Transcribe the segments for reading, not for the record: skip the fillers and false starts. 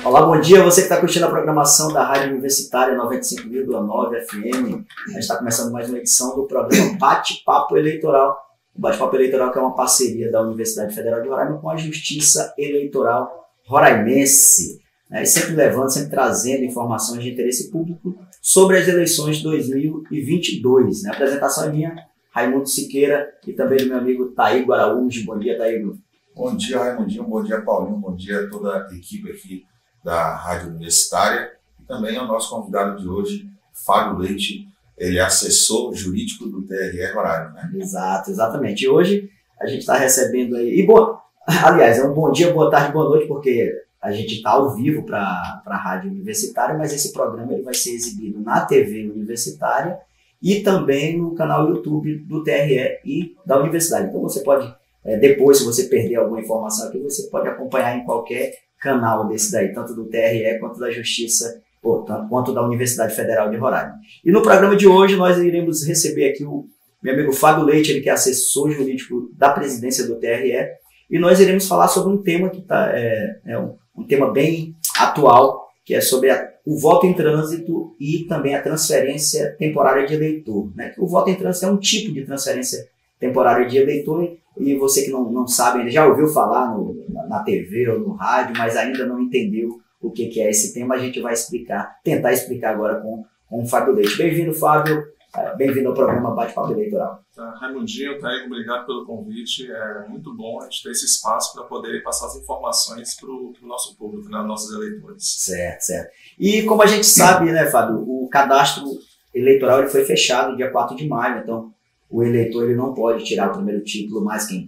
Olá, bom dia. Você que está curtindo a programação da Rádio Universitária 95,9 FM. A gente está começando mais uma edição do programa Bate-Papo Eleitoral. O Bate-Papo Eleitoral que é uma parceria da Universidade Federal de Roraima com a Justiça Eleitoral Roraimense. E sempre levando, sempre trazendo informações de interesse público sobre as eleições de 2022. A apresentação é minha, Raimundo Siqueira, e também do meu amigo Taígo Araújo. Bom dia, Taígo. Bom dia, Raimundinho. Bom dia, Paulinho. Bom dia a toda a equipe aqui da Rádio Universitária e também ao nosso convidado de hoje, Fábio Leite. Ele é assessor jurídico do TRE Roraima, né? Exato, exatamente. E hoje a gente está recebendo aí... Aliás, é um bom dia, boa tarde, boa noite, porque a gente está ao vivo para a Rádio Universitária, mas esse programa ele vai ser exibido na TV Universitária e também no canal YouTube do TRE e da Universidade. Então você pode, depois, se você perder alguma informação aqui, você pode acompanhar em qualquer canal desse daí, tanto do TRE quanto da Justiça, quanto da Universidade Federal de Roraima. E no programa de hoje nós iremos receber aqui o meu amigo Fábio Leite, ele que é assessor jurídico da presidência do TRE, e nós iremos falar sobre um tema que um tema bem atual, que é sobre o voto em trânsito e também a transferência temporária de eleitor. O voto em trânsito é um tipo de transferência temporária de eleitor, e você que não sabe, ele já ouviu falar na TV ou no rádio, mas ainda não entendeu o que é esse tema, a gente vai tentar explicar agora com o Fábio Leite. Bem-vindo, Fábio. Bem-vindo ao programa Bate-Papo Eleitoral. Raimundinho, Taígo, obrigado pelo convite. É muito bom a gente ter esse espaço para poder passar as informações para o nosso público, né, nossos eleitores. Certo. E como a gente sabe, né, Fábio, o cadastro eleitoral ele foi fechado dia 4 de maio, então o eleitor ele não pode tirar o primeiro título, mas quem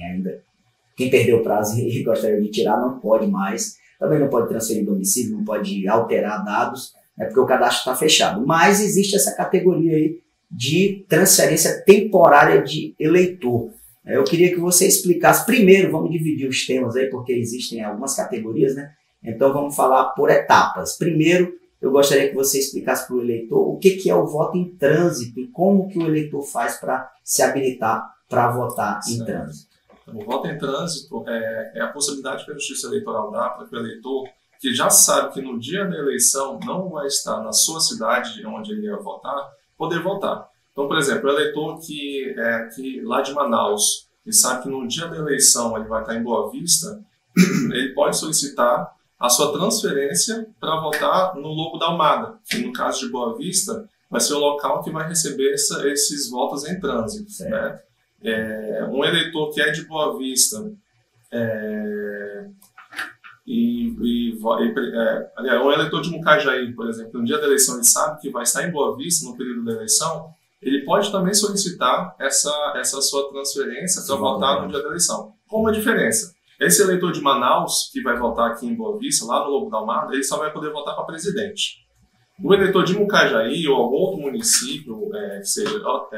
perdeu o prazo e gostaria de tirar não pode mais. Também não pode transferir domicílio, não pode alterar dados, porque o cadastro está fechado. Mas existe essa categoria aí de transferência temporária de eleitor. Eu queria que você explicasse. Primeiro, vamos dividir os temas aí, porque existem algumas categorias, né? Então vamos falar por etapas. Primeiro, eu gostaria que você explicasse para o eleitor o que é o voto em trânsito e como que o eleitor faz para se habilitar para votar em trânsito. O voto em trânsito é a possibilidade que a Justiça Eleitoral dá para que o eleitor, que já sabe que no dia da eleição não vai estar na sua cidade onde ele ia votar, poder votar. Então, por exemplo, o eleitor que lá de Manaus e sabe que no dia da eleição ele vai estar em Boa Vista, ele pode solicitar a sua transferência para votar no Lobo da Almada, que no caso de Boa Vista vai ser o local que vai receber esses votos em trânsito. Né? Um eleitor que é de Boa Vista um eleitor de Mucajaí, por exemplo, no dia da eleição ele sabe que vai estar em Boa Vista no período da eleição, ele pode também solicitar essa sua transferência para votar no dia da eleição. Com uma diferença: esse eleitor de Manaus, que vai votar aqui em Boa Vista, lá no Lobo da Almada, ele só vai poder votar para presidente. O eleitor de Mucajaí ou algum outro município, que seja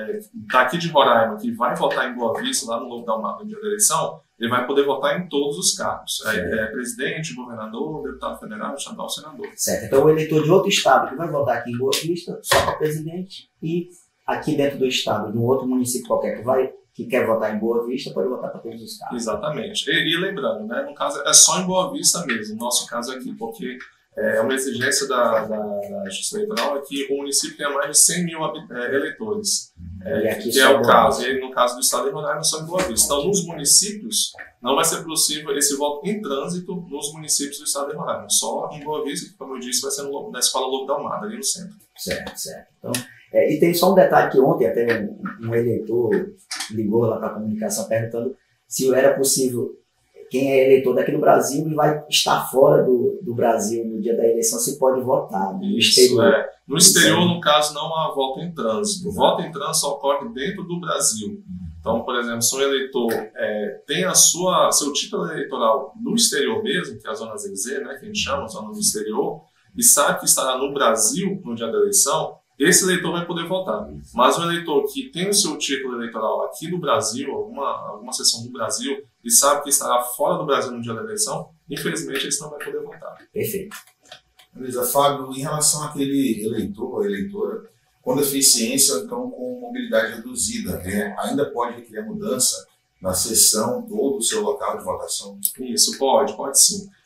daqui de Roraima, que vai votar em Boa Vista, lá no Lobo da Almada, no dia da eleição, ele vai poder votar em todos os cargos. Presidente, governador, deputado federal, estadual, senador. Certo. Então o eleitor de outro estado que vai votar aqui em Boa Vista, só para presidente, e aqui dentro do estado, de um outro município qualquer que quer votar em Boa Vista, pode votar para todos os cargos. Exatamente. E lembrando, né, no caso é só em Boa Vista mesmo, no nosso caso aqui, porque uma exigência da Justiça Eleitoral é que o município tenha mais de 100 mil eleitores, que é o caso. E no caso do estado de Roraima, só em Boa Vista. Então, nos municípios, não vai ser possível esse voto em trânsito nos municípios do estado de Roraima. Só em Boa Vista, que, como eu disse, vai ser na Escola Lobo da Almada, ali no centro. Certo. Então, e tem só um detalhe que ontem até um eleitor ligou lá para a comunicação perguntando se era possível quem é eleitor daqui no Brasil e vai estar fora do Brasil no dia da eleição, se pode votar no exterior. No exterior, no caso, não há voto em trânsito. O voto em trânsito ocorre dentro do Brasil. Então, por exemplo, se um eleitor tem seu título eleitoral no exterior mesmo, que é a zona ZZ, né, que a gente chama, a zona do exterior, e sabe que estará no Brasil no dia da eleição, esse eleitor vai poder votar. Mas o eleitor que tem o seu título eleitoral aqui no Brasil, alguma seção do Brasil, e sabe que estará fora do Brasil no dia da eleição, infelizmente esse não vai poder votar. Perfeito. Beleza, Fábio, em relação àquele eleitor ou eleitora com deficiência ou então com mobilidade reduzida, ainda pode requerer mudança na seção ou do seu local de votação? Isso, pode sim.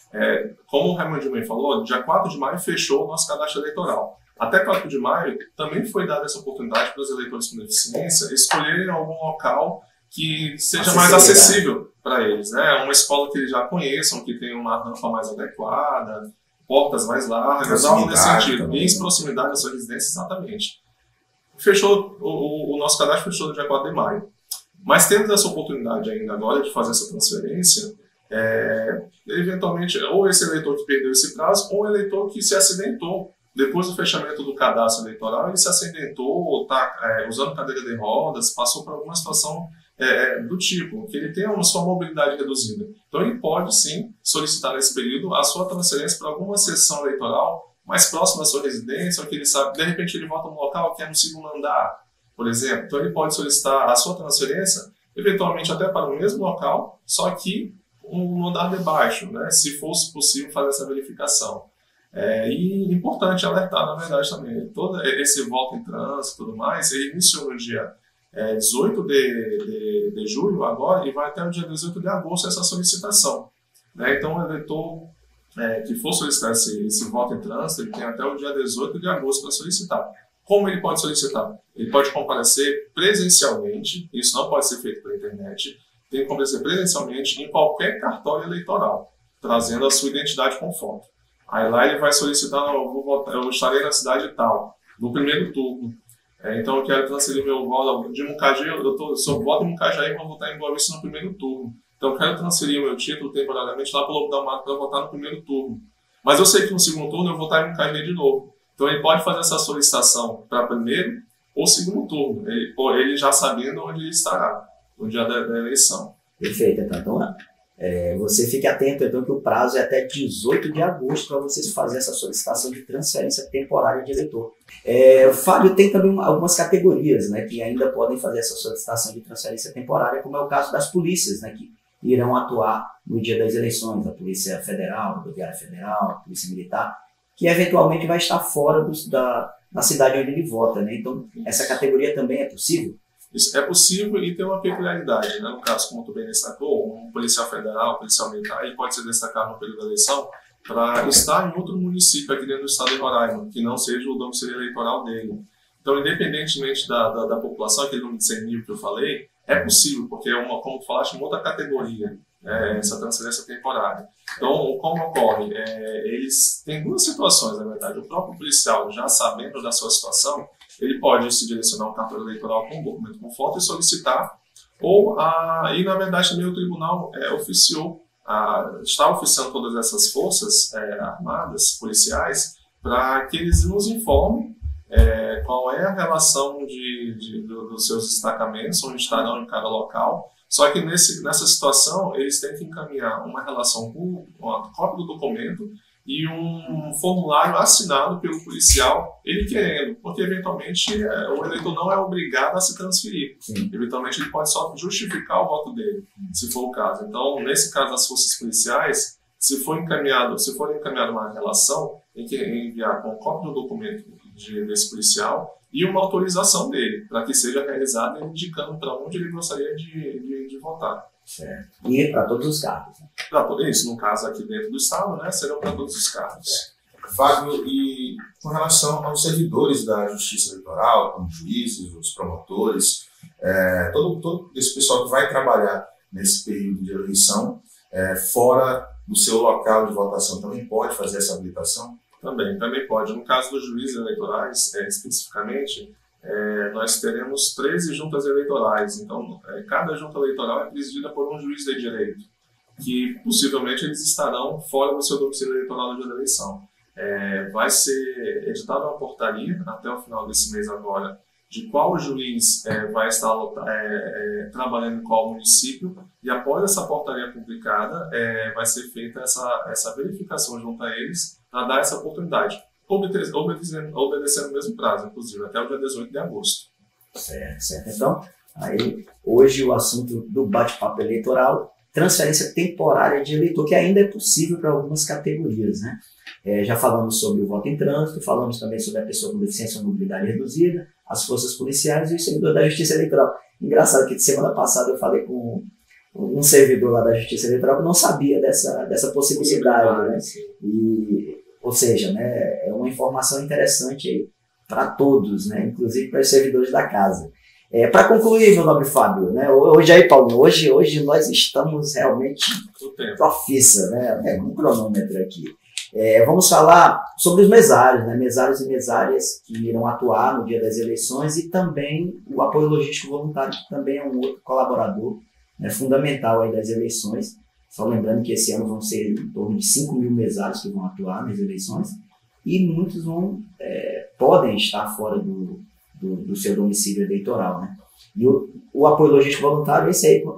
Como o Raimundinho bem falou, dia 4 de maio fechou o nosso cadastro eleitoral. Até 4 de maio também foi dada essa oportunidade para os eleitores com deficiência escolherem algum local que seja mais acessível para eles, né? Uma escola que eles já conheçam, que tenha uma rampa mais adequada, portas mais largas, algo nesse sentido, também, em proximidade da sua residência, exatamente. Fechou, o nosso cadastro fechou no dia 4 de maio. Mas temos essa oportunidade ainda agora de fazer essa transferência, eventualmente, ou esse eleitor que perdeu esse prazo, ou o eleitor que se acidentou. Depois do fechamento do cadastro eleitoral, ele se acidentou, está usando cadeira de rodas, passou por alguma situação do tipo, que ele tem uma sua mobilidade reduzida. Então ele pode sim solicitar nesse período a sua transferência para alguma sessão eleitoral mais próxima da sua residência, ou que ele sabe, de repente ele volta num local que é no segundo andar, por exemplo. Então ele pode solicitar a sua transferência, eventualmente até para o mesmo local, só que no andar de baixo, né, se fosse possível fazer essa verificação. E importante alertar, na verdade, também, todo esse voto em trânsito e tudo mais, ele iniciou no dia 18 de julho agora e vai até o dia 18 de agosto essa solicitação. Então, o eleitor que for solicitar esse voto em trânsito, ele tem até o dia 18 de agosto para solicitar. Como ele pode solicitar? Ele pode comparecer presencialmente, isso não pode ser feito pela internet, tem que comparecer presencialmente em qualquer cartório eleitoral, trazendo a sua identidade com foto. Aí lá ele vai solicitar, eu estarei na cidade tal, no primeiro turno. Então eu quero transferir meu voto de Mucajaí, eu voto em Mucajaí e vou votar em Boa Vista no primeiro turno. Então eu quero transferir o meu título temporariamente lá para o Lobo da Mata para votar no primeiro turno. Mas eu sei que no segundo turno eu vou votar em Mucajaí de novo. Então ele pode fazer essa solicitação para primeiro ou segundo turno, ele já sabendo onde ele estará no dia da eleição. Perfeito, então você fique atento então que o prazo é até 18 de agosto para vocês fazerem essa solicitação de transferência temporária de eleitor. Fábio, tem também algumas categorias, né, que ainda podem fazer essa solicitação de transferência temporária, como é o caso das polícias, né, que irão atuar no dia das eleições, a Polícia Federal, a Rodoviária Federal, a Polícia Militar, que eventualmente vai estar fora da cidade onde ele vota, né? Então, essa categoria também é possível? Isso é possível e tem uma peculiaridade, né? No caso, como tu bem destacou, um policial federal, um policial militar, ele pode ser destacado no período da eleição para estar em outro município aqui dentro do estado de Roraima, que não seja o domicílio eleitoral dele. Então, independentemente da população, aquele número de 100 mil que eu falei, é possível, porque é como tu falaste, uma outra categoria, essa transferência temporária. Então, como ocorre? Eles têm duas situações, na verdade. O próprio policial, já sabendo da sua situação, ele pode se direcionar a um cartório eleitoral com um documento com foto e solicitar, e na verdade também o tribunal está oficiando todas essas forças armadas, policiais, para que eles nos informem qual é a relação dos seus destacamentos, onde estarão em cada local. Só que nessa situação eles têm que encaminhar uma relação com uma cópia do documento e um formulário assinado pelo policial, ele querendo, porque eventualmente o eleitor não é obrigado a se transferir. Sim. Eventualmente ele pode só justificar o voto dele, se for o caso. Então, nesse caso das forças policiais, se for encaminhada uma relação, tem que enviar com cópia do documento desse policial e uma autorização dele, para que seja realizada indicando para onde ele gostaria de votar. Certo. E para todos os cargos. Né? Isso, no caso aqui dentro do Estado, né, serão para todos os cargos. Fábio, e com relação aos servidores da Justiça Eleitoral, como juízes, os promotores, todo esse pessoal que vai trabalhar nesse período de eleição, fora do seu local de votação, também pode fazer essa habilitação? Também pode. No caso dos juízes eleitorais, especificamente, nós teremos 13 juntas eleitorais. Então, cada junta eleitoral é presidida por um juiz de direito, que possivelmente eles estarão fora do seu domicílio eleitoral no dia da eleição. Vai ser editada uma portaria até o final desse mês agora de qual juiz vai estar trabalhando em qual município, e após essa portaria publicada vai ser feita essa verificação junto a eles para dar essa oportunidade, obedecendo o mesmo prazo, inclusive, até o dia 18 de agosto. Certo. Então, aí, hoje o assunto do bate-papo eleitoral, transferência temporária de eleitor, que ainda é possível para algumas categorias, né? Já falamos sobre o voto em trânsito, falamos também sobre a pessoa com deficiência ou mobilidade reduzida, as forças policiais e o servidor da Justiça Eleitoral. Engraçado que semana passada eu falei com um servidor lá da Justiça Eleitoral que não sabia dessa possibilidade, né? Ou seja, né, é uma informação interessante para todos, né, inclusive para os servidores da casa. Para concluir, meu nobre Fábio, né, hoje aí, Paulo, hoje nós estamos realmente profissa, né, com um cronômetro aqui. Vamos falar sobre os mesários, né, mesários e mesárias que irão atuar no dia das eleições e também o apoio logístico voluntário, que também é um outro colaborador, né, fundamental aí das eleições. Só lembrando que esse ano vão ser em torno de 5 mil mesários que vão atuar nas eleições e muitos podem estar fora do seu domicílio eleitoral, né? E o apoio logístico voluntário, esse aí,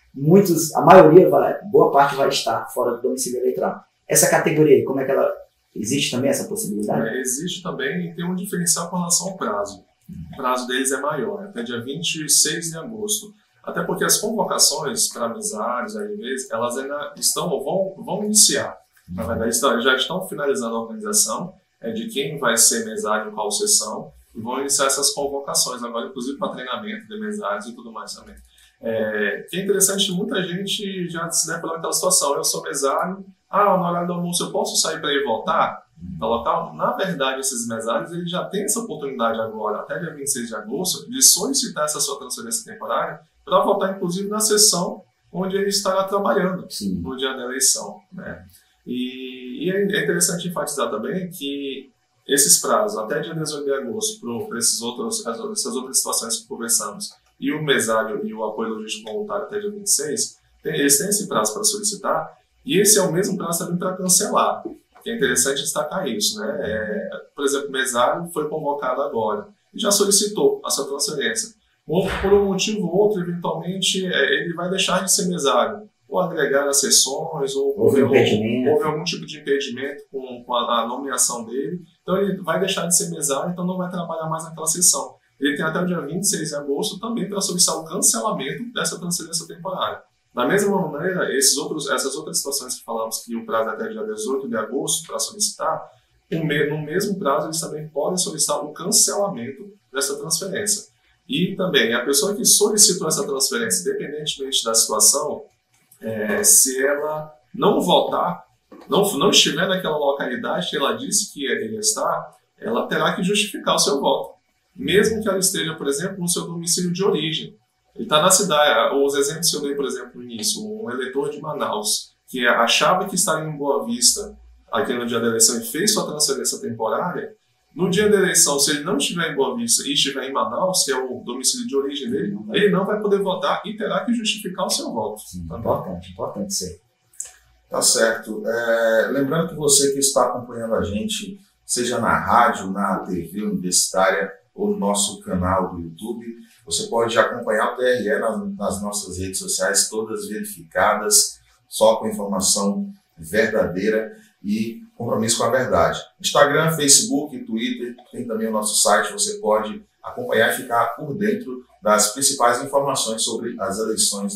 a maioria, boa parte vai estar fora do domicílio eleitoral. Essa categoria aí, como é que ela... Existe também essa possibilidade? Existe também e tem um diferencial com relação ao prazo. O prazo deles é maior, até dia 26 de agosto. Até porque as convocações para mesários, AIVs, elas ainda vão iniciar. Na verdade, já estão finalizando a organização de quem vai ser mesário em qual sessão e vão iniciar essas convocações agora, inclusive para treinamento de mesários e tudo mais também. Que é interessante, muita gente já se depara naquela situação. Eu sou mesário, no horário do almoço eu posso sair para ir votar no local? Na verdade, esses mesários eles já têm essa oportunidade agora, até dia 26 de agosto, de solicitar essa sua transferência temporária para votar, inclusive, na sessão onde ele estará trabalhando. Sim. No dia da eleição, né? E é interessante enfatizar também que esses prazos, até dia 18 de agosto, para essas outras situações que conversamos, e o mesário e o apoio logístico voluntário até dia 26, eles têm esse prazo para solicitar, e esse é o mesmo prazo também para cancelar, que é interessante destacar isso, né? Por exemplo, o mesário foi convocado agora e já solicitou a sua transferência. Ou por um motivo ou outro, eventualmente, ele vai deixar de ser mesário, ou agregar as sessões, ou houve algum tipo de impedimento com a nomeação dele. Então ele vai deixar de ser mesário, então não vai trabalhar mais naquela sessão. Ele tem até o dia 26 de agosto também para solicitar o cancelamento dessa transferência temporária. Da mesma maneira, essas outras situações que falamos que o prazo é até dia 18 de agosto para solicitar, no mesmo prazo eles também podem solicitar o cancelamento dessa transferência. E também, a pessoa que solicitou essa transferência, independentemente da situação, se ela não votar, não estiver naquela localidade que ela disse que iria estar, ela terá que justificar o seu voto. Mesmo que ela esteja, por exemplo, no seu domicílio de origem. Ele está na cidade, os exemplos que eu dei, por exemplo, no início, um eleitor de Manaus, que achava que estaria em Boa Vista aqui no dia da eleição e fez sua transferência temporária, no dia da eleição, se ele não estiver em Boa Vista e estiver em Manaus, que é o domicílio de origem dele, ele não vai poder votar e terá que justificar o seu voto. Sim, importante isso aí. Tá certo. Lembrando que você que está acompanhando a gente, seja na rádio, na TV universitária ou no nosso canal do YouTube, você pode acompanhar o TRE nas nossas redes sociais, todas verificadas, só com informação verdadeira e compromisso com a verdade. Instagram, Facebook, Twitter, tem também o nosso site, você pode acompanhar e ficar por dentro das principais informações sobre as eleições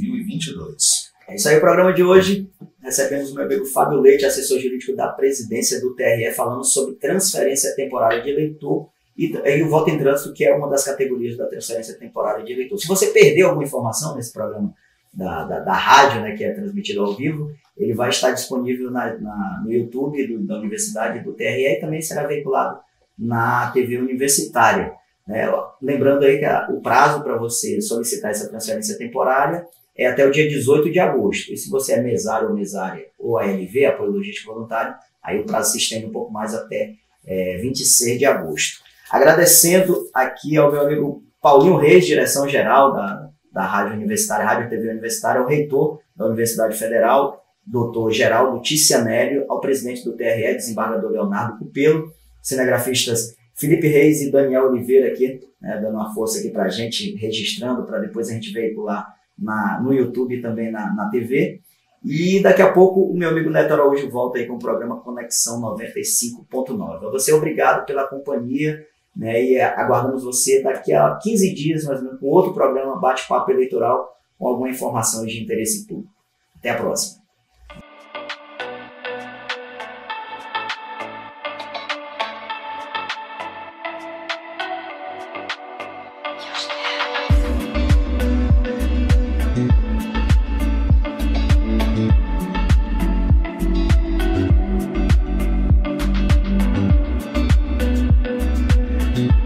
2022. É isso aí o programa de hoje. Recebemos o meu amigo Fábio Leite, assessor jurídico da presidência do TRE, falando sobre transferência temporária de eleitor e o voto em trânsito, que é uma das categorias da transferência temporária de eleitor. Se você perdeu alguma informação nesse programa da rádio, né, que é transmitido ao vivo, ele vai estar disponível no YouTube da Universidade do TRE e também será veiculado na TV universitária. Né? Lembrando aí que o prazo para você solicitar essa transferência temporária é até o dia 18 de agosto. E se você é mesário ou mesária ou ALV, apoio logístico voluntário, aí o prazo se estende um pouco mais até 26 de agosto. Agradecendo aqui ao meu amigo Paulinho Reis, direção-geral da Rádio Universitária, Rádio TV Universitária, ao reitor da Universidade Federal, doutor Geraldo Ticianelli, ao presidente do TRE, desembargador Leonardo Cupelo, cinegrafistas Felipe Reis e Daniel Oliveira aqui, né, dando uma força aqui para a gente, registrando, para depois a gente veicular no YouTube e também na TV. E daqui a pouco o meu amigo Neto Araújo volta aí com o programa Conexão 95.9. A você, obrigado pela companhia, né, e aguardamos você daqui a 15 dias, mais ou menos, com outro programa Bate-Papo Eleitoral, com alguma informação de interesse público. Até a próxima. Tchau.